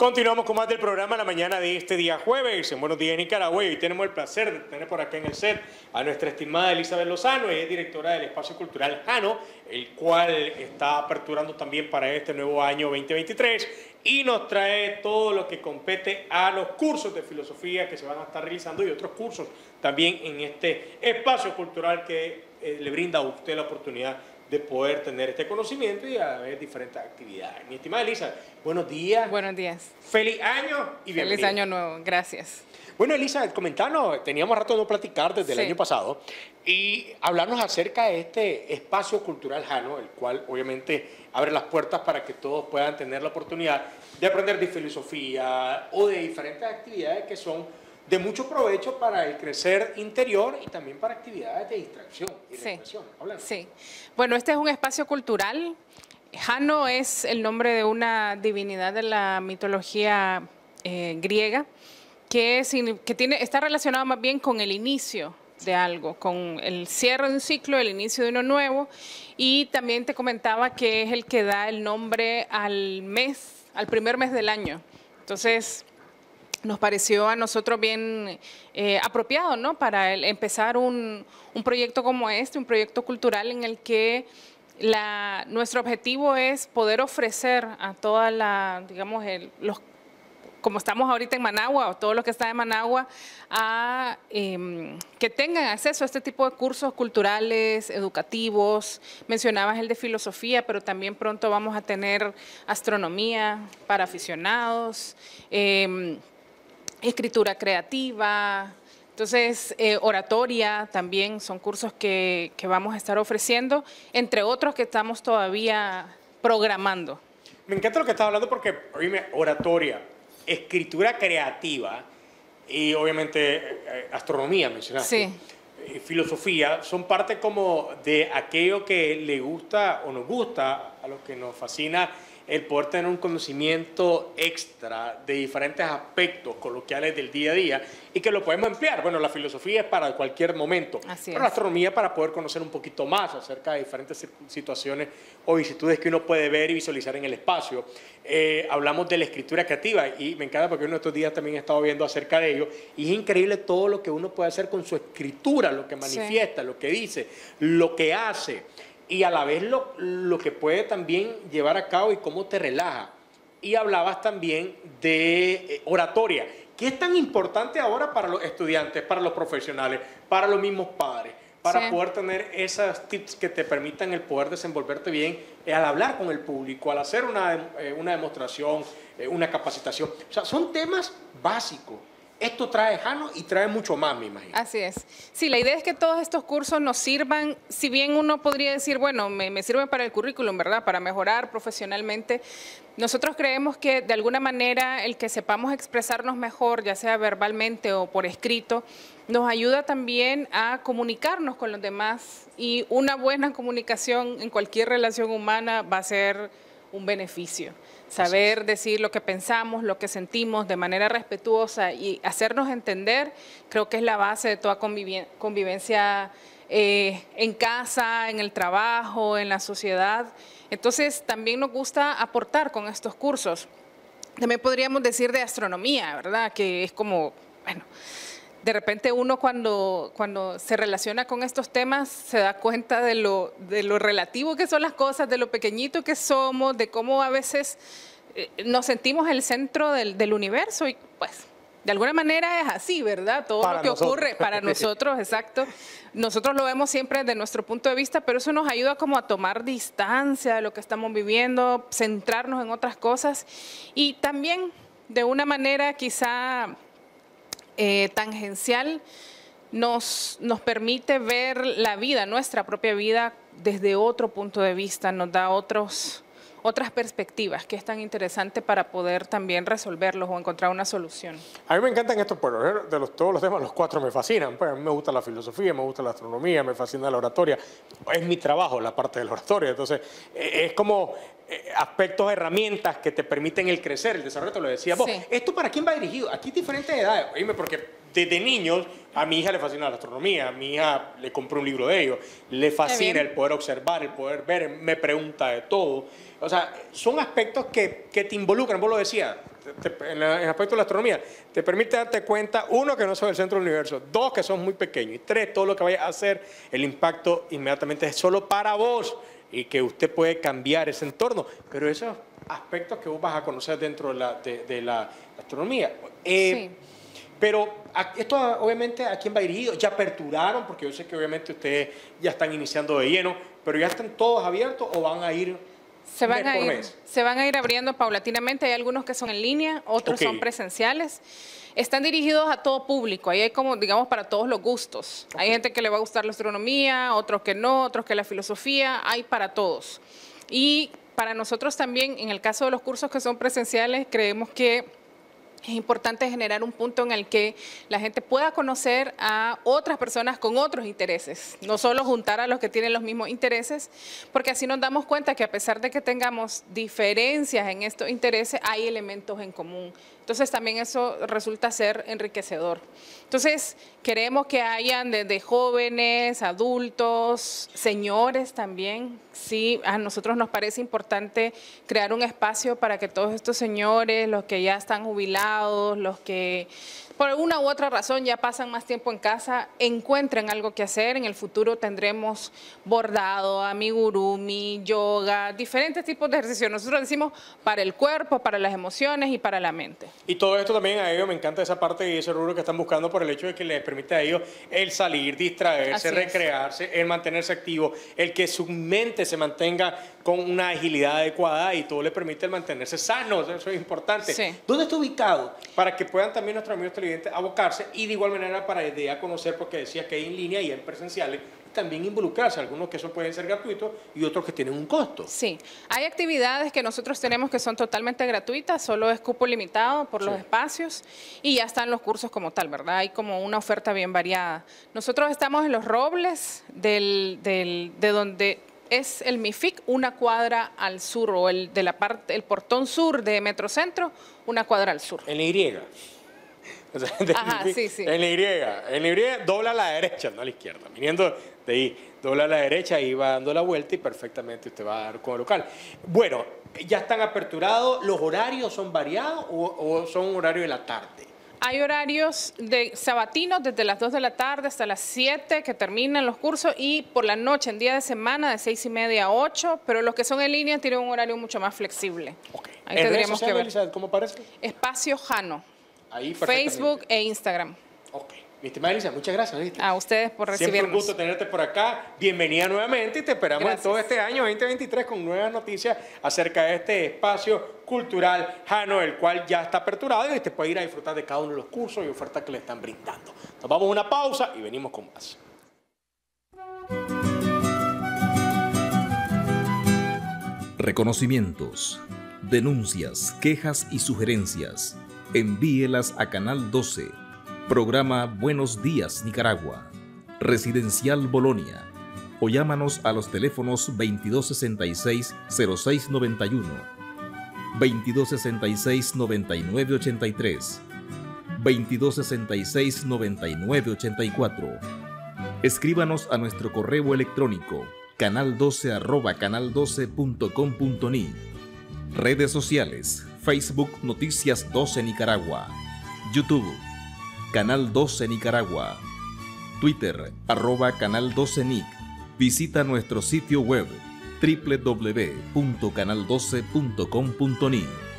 Continuamos con más del programa la mañana de este día jueves. En Buenos Días Nicaragua. Y hoy tenemos el placer de tener por acá en el set a nuestra estimada Elizabeth Lozano. Ella es directora del Espacio Cultural Jano, el cual está aperturando también para este nuevo año 2023 y nos trae todo lo que compete a los cursos de filosofía que se van a estar realizando y otros cursos también en este espacio cultural que le brinda a usted la oportunidad de poder tener este conocimiento y a ver diferentes actividades. Mi estimada Elisa, buenos días. Buenos días. Feliz año y bienvenida. Feliz año nuevo, gracias. Bueno, Elisa, comentanos, teníamos rato de no platicar desde el año pasado y hablarnos acerca de este espacio cultural Jano, el cual obviamente abre las puertas para que todos puedan tener la oportunidad de aprender de filosofía o de diferentes actividades que son de mucho provecho para el crecer interior y también para actividades de distracción y recreación. Sí. Bueno, este es un espacio cultural. Jano es el nombre de una divinidad de la mitología griega que está relacionado más bien con el inicio de algo, con el cierre de un ciclo, el inicio de uno nuevo. Y también te comentaba que es el que da el nombre al mes, al primer mes del año. Entonces nos pareció a nosotros bien apropiado, ¿no? Para empezar un proyecto como este, un proyecto cultural en el que nuestro objetivo es poder ofrecer a toda la, digamos, como estamos ahorita en Managua, o todos los que están en Managua, que tengan acceso a este tipo de cursos culturales, educativos. Mencionabas el de filosofía, pero también pronto vamos a tener astronomía para aficionados, escritura creativa, entonces oratoria también son cursos que vamos a estar ofreciendo, entre otros que estamos todavía programando. Me encanta lo que estás hablando porque, oíme, oratoria, escritura creativa y obviamente astronomía mencionaste. Sí. Filosofía son parte como de aquello que le gusta o nos gusta, a los que nos fascina el poder tener un conocimiento extra de diferentes aspectos coloquiales del día a día y que lo podemos emplear. Bueno, la filosofía es para cualquier momento, pero la astronomía para poder conocer un poquito más acerca de diferentes situaciones o vicisitudes que uno puede ver y visualizar en el espacio. Hablamos de la escritura creativa y me encanta porque uno de estos días también he estado viendo acerca de ello y es increíble todo lo que uno puede hacer con su escritura, lo que manifiesta, lo que dice, lo que hace. Y a la vez lo que puede también llevar a cabo y cómo te relaja. Y hablabas también de oratoria, que es tan importante ahora para los estudiantes, para los profesionales, para los mismos padres, para poder tener esos tips que te permitan el poder desenvolverte bien al hablar con el público, al hacer una demostración, una capacitación. O sea, son temas básicos. Esto trae Jano y trae mucho más, me imagino. Así es. Sí, la idea es que todos estos cursos nos sirvan, si bien uno podría decir, bueno, me sirven para el currículum, ¿verdad? Para mejorar profesionalmente. Nosotros creemos que de alguna manera el que sepamos expresarnos mejor, ya sea verbalmente o por escrito, nos ayuda también a comunicarnos con los demás y una buena comunicación en cualquier relación humana va a ser un beneficio. Saber decir lo que pensamos, lo que sentimos de manera respetuosa y hacernos entender, creo que es la base de toda convivencia en casa, en el trabajo, en la sociedad. Entonces, también nos gusta aportar con estos cursos. También podríamos decir de astronomía, ¿verdad? Que es como, bueno, de repente uno cuando se relaciona con estos temas se da cuenta de lo relativo que son las cosas, de lo pequeñito que somos, de cómo a veces nos sentimos el centro del universo y pues de alguna manera es así, ¿verdad? Todo lo que ocurre para nosotros, exacto. Nosotros lo vemos siempre desde nuestro punto de vista, pero eso nos ayuda como a tomar distancia de lo que estamos viviendo, centrarnos en otras cosas y también de una manera quizá tangencial nos permite ver la vida, nuestra propia vida, desde otro punto de vista, nos da otras perspectivas que es tan interesante para poder también resolverlos o encontrar una solución. A mí me encantan estos pueblos, todos los temas, los cuatro me fascinan. Pues a mí me gusta la filosofía, me gusta la astronomía, me fascina la oratoria. Es mi trabajo la parte de la oratoria, entonces es como aspectos, herramientas que te permiten el crecer, el desarrollo, te lo decía vos. ¿Esto para quién va dirigido? Aquí diferentes edades, oíme, porque desde niños a mi hija le fascina la astronomía, a mi hija le compré un libro de ellos, le fascina el poder observar, el poder ver, me pregunta de todo. O sea, son aspectos que te involucran, vos lo decías, en el aspecto de la astronomía, te permite darte cuenta, uno, que no sos el centro del universo, dos, que sos muy pequeño, y tres, todo lo que vayas a hacer, el impacto inmediatamente es solo para vos y que usted puede cambiar ese entorno. Pero esos aspectos que vos vas a conocer dentro de la astronomía. Sí. Pero esto obviamente ¿a quién va dirigido? Ya aperturaron, porque yo sé que obviamente ustedes ya están iniciando de lleno, pero ya están todos abiertos o van a ir se van mes por mes. Se van a ir abriendo paulatinamente. Hay algunos que son en línea, otros son presenciales. Están dirigidos a todo público. Ahí hay como, digamos, para todos los gustos. Hay gente que le va a gustar la astronomía, otros que no, otros que la filosofía. Hay para todos. Y para nosotros también, en el caso de los cursos que son presenciales, creemos que es importante generar un punto en el que la gente pueda conocer a otras personas con otros intereses, no solo juntar a los que tienen los mismos intereses, porque así nos damos cuenta que a pesar de que tengamos diferencias en estos intereses, hay elementos en común. Entonces también eso resulta ser enriquecedor. Entonces queremos que hayan desde jóvenes, adultos, señores también. Sí, a nosotros nos parece importante crear un espacio para que todos estos señores, los que ya están jubilados, los que por una u otra razón ya pasan más tiempo en casa, encuentren algo que hacer. En el futuro tendremos bordado, amigurumi, yoga, diferentes tipos de ejercicios. Nosotros decimos para el cuerpo, para las emociones y para la mente. Y todo esto también a ellos me encanta esa parte y ese rubro que están buscando por el hecho de que les permite a ellos el salir, distraerse, recrearse, el mantenerse activo, el que su mente se mantenga con una agilidad adecuada y todo les permite el mantenerse sanos. Eso es importante. Sí. ¿Dónde está ubicado? Para que puedan también nuestros amigos televidentes abocarse y de igual manera para de a conocer, porque decías que hay en línea y en presenciales, también involucrarse, algunos que eso pueden ser gratuitos y otros que tienen un costo. Sí, hay actividades que nosotros tenemos que son totalmente gratuitas, solo es cupo limitado por los espacios y ya están los cursos como tal, ¿verdad? Hay como una oferta bien variada. Nosotros estamos en Los Robles, de donde es el MIFIC, una cuadra al sur, o el portón sur de Metrocentro, una cuadra al sur. En la Y. O sea, Ajá, sí, sí. En la Y dobla a la derecha, no a la izquierda. Viniendo de ahí, dobla a la derecha y va dando la vuelta y perfectamente usted va a dar con el local. Bueno, ¿ya están aperturados? ¿Los horarios son variados o son horarios de la tarde? Hay horarios de sabatinos desde las 2 de la tarde hasta las 7 que terminan los cursos y por la noche, en día de semana, de 6:30 a 8, pero los que son en línea tienen un horario mucho más flexible. Okay. Ahí tendríamos que ver. Elizabeth, ¿cómo parece? Espacio Jano. Ahí Facebook e Instagram. Ok. Mi estimada Elizabeth, muchas gracias. ¿Viste? A ustedes por recibirnos. Siempre un gusto tenerte por acá. Bienvenida nuevamente y te esperamos en todo este año 2023 con nuevas noticias acerca de este espacio cultural Jano, el cual ya está aperturado y usted puede ir a disfrutar de cada uno de los cursos y ofertas que le están brindando. Nos vamos a una pausa y venimos con más. Reconocimientos, denuncias, quejas y sugerencias. Envíelas a Canal 12. Programa Buenos Días Nicaragua, Residencial Bolonia, o llámanos a los teléfonos 2266-0691, 2266-9983, 2266-9984. Escríbanos a nuestro correo electrónico canal12@canal12.com.ni. Redes sociales: Facebook Noticias 12 Nicaragua, YouTube Canal 12 Nicaragua, Twitter @Canal 12 Nic. Visita nuestro sitio web www.canal12.com.ni.